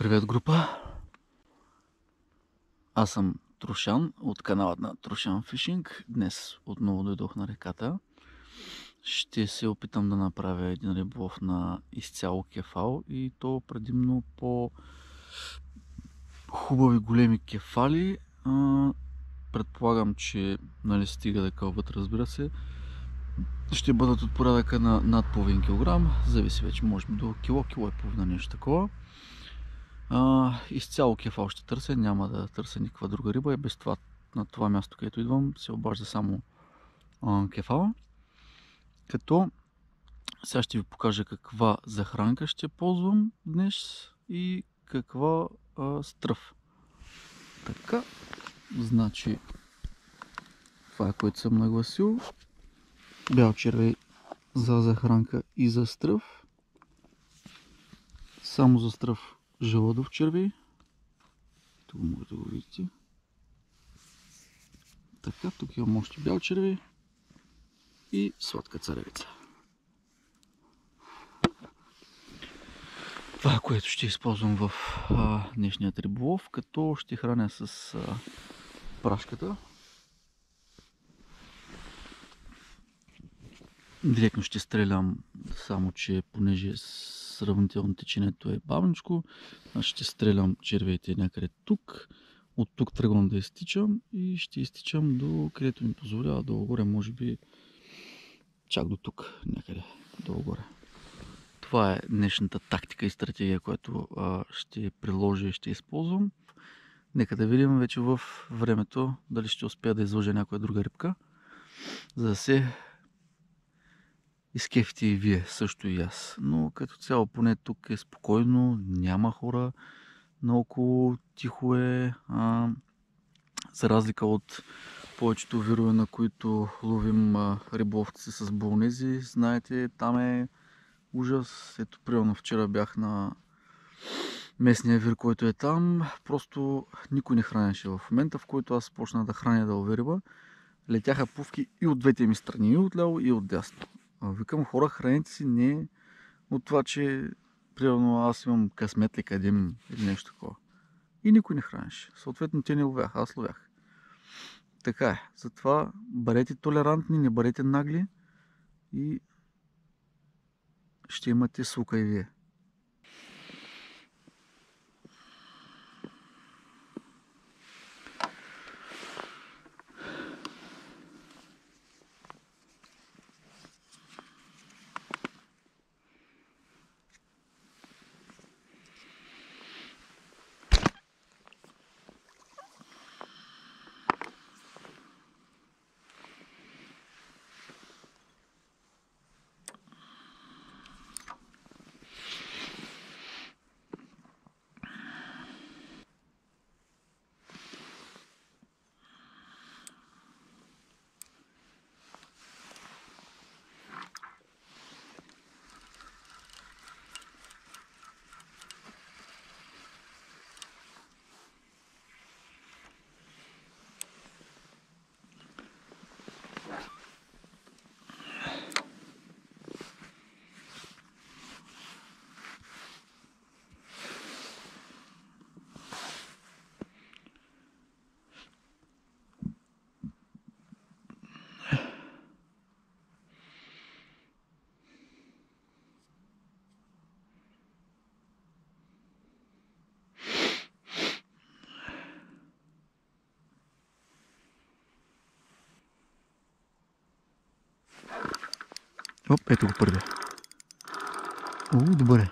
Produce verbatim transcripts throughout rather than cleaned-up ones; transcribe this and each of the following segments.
Привет, група! Аз съм Трушан от канала на Трушан Фишинг. Днес отново дойдох на реката. Ще се опитам да направя един риболов на изцяло кефал и то предимно по хубави големи кефали. Предполагам, че нали, стига да кълват, разбира се. Ще бъдат от порядъка на над половин килограм. Зависи вече, може би до кило, кило и половина, нещо такова. А, изцяло кефал ще търся, няма да търся никаква друга риба и без това на това място, където идвам, се обажда само а, кефала. Като сега ще ви покажа каква захранка ще ползвам днес и каква а, стръв. Така, значи това е, което съм нагласил. Бял червей за захранка и за стръв. Само за стръв жълъдов червей. Тук може да го видите. Така, тук имам още бял червей и сладка царевица. Това е, което ще използвам в а, днешният риболов, като ще храня с а, прашката. Директно ще стрелям, само че понеже сравнително течението е бавничко, ще стрелям червеите някъде тук. От тук тръгвам да изтичам и ще изтичам до където ми позволява, долу-горе, може би чак до тук, някъде долу-горе. Това е днешната тактика и стратегия, която а, ще приложа и ще използвам. Нека да видим вече в времето дали ще успея да излъжа някоя друга рибка, за да се изкефите и вие, също и аз. Но като цяло поне тук е спокойно, няма хора наоколо, тихо е. А, за разлика от повечето вирове, на които ловим а, риболовци с болнези, знаете, там е ужас. Ето, примерно вчера бях на местния вир, който е там. Просто никой не хранеше. В момента, в който аз почна да храня да лови риба, летяха пувки и от двете ми страни, и от ляво, и от дясно. Викам, хора, храните си не от това, че примерно аз имам късмет ли къдем или нещо такова. И никой не хранеше. Съответно, те не ловяха, аз ловях. Така е. Затова бъдете толерантни, не бъдете нагли и ще имате сука и вие. Оп, ето го първия. О, добре.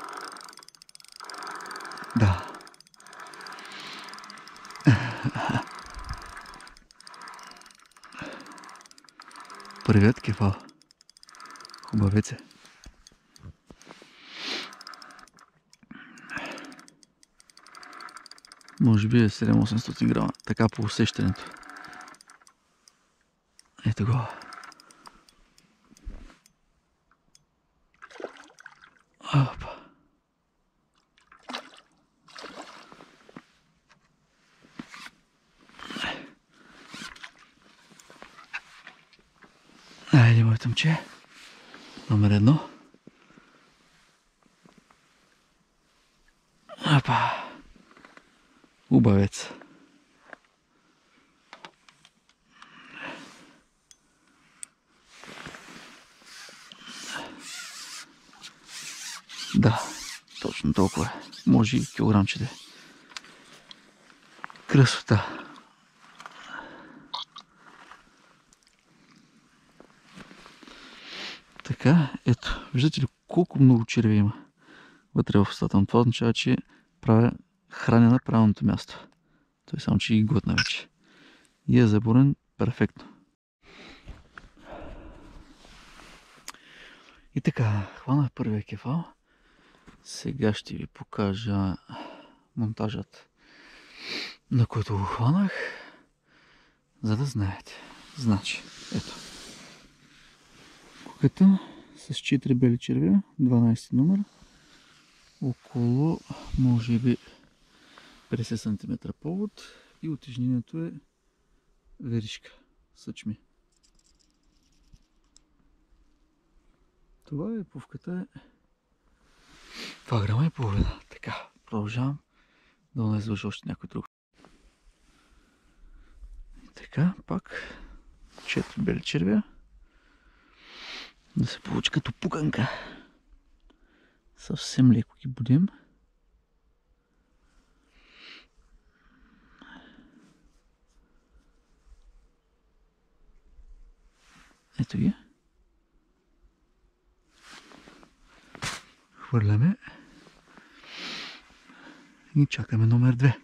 Да. Първият кефал. Хубавец е. Може би е седем-осемстотин грама. Така по усещането. Ето го. Опа. Айде, моето момче. Номер едно. Апа. Убавец. Да, точно толкова. Може и килограмче да е. Красота. Така, ето. Виждате ли колко много червей има вътре в устата? Това означава, че правя храня на правилното място. Той само, че и глътна вече. И е заборен перфектно. И така, хванах първия кефал. Сега ще ви покажа монтажът, на който го хванах, за да знаете. Значи, ето. Куката с четири бели червя, дванайсети номер, около, може би, петдесет сантиметра повод и утежнението е веришка, съчми. Това е, пувката е два грама и половина. Така, продължавам да не извърши още някой друг. Така, пак четири бели червя. Да се получи като пуканка. Съвсем леко ги будим. Ето ги. Хвърляме. И чакаме номер две.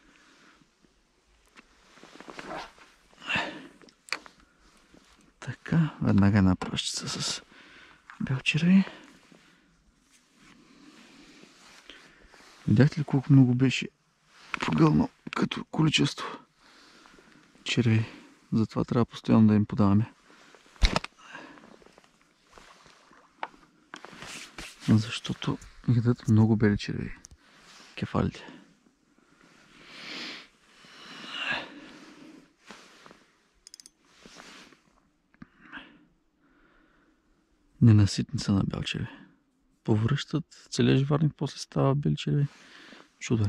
Така, веднага една пръщица с бял червей. Видяхте ли колко много беше погълно като количество червей? Затова трябва постоянно да им подаваме. Защото ядат много бели червей кефалите. Ненаситница на бял червей. Повръщат целия живарник, после става бели червей. Чудо е.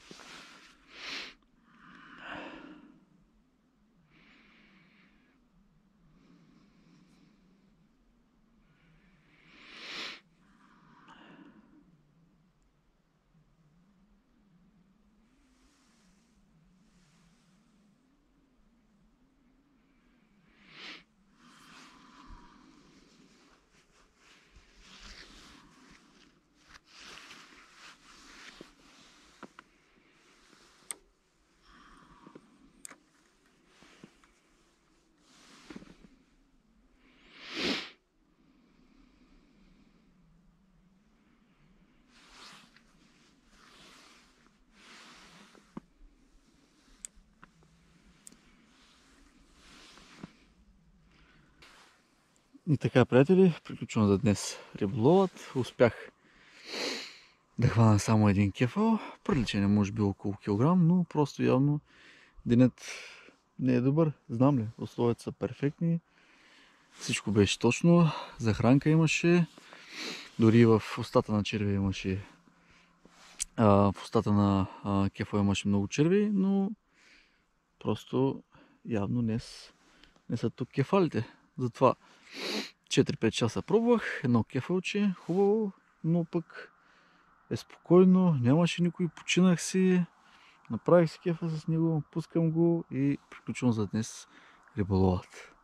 И така, приятели, приключвам за днес риболовът. Успях да хвана само един кефал. Приличане може би около килограм, но просто явно денят не е добър. Знам ли, условията са перфектни. Всичко беше точно. Захранка имаше. Дори в устата на червей имаше. А, в устата на а, кефал имаше много червей, но просто явно днес не са тук кефалите. Затова четири-пет часа пробвах, едно кефалче, хубаво, но пък е спокойно, нямаше никой, починах си, направих си кефа с него, пускам го и приключвам за днес риболовът.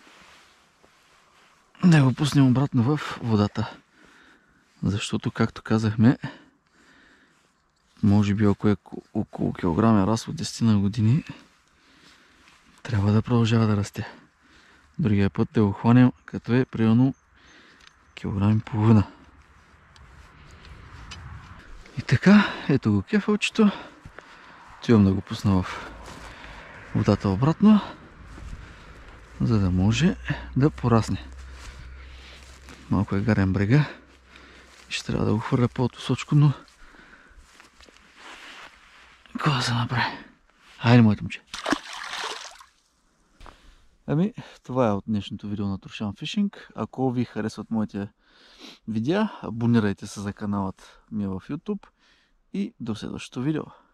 Да го пуснем обратно в водата, защото, както казахме, може би ако е около килограмен раз от десет на години, трябва да продължава да расте. Другия път да го хванем, като е примерно килограм и половина. И така, ето го кефалчето. Отивам да го пусна в водата обратно, за да може да порасне. Малко е гарен брега. Ще трябва да го хвърля по-отвисочко, но какво да се направи? Хайде, моето момче! Ами, това е от днешното видео на Трошан Фишинг. Ако ви харесват моите видеа, абонирайте се за каналът ми в YouTube и до следващото видео.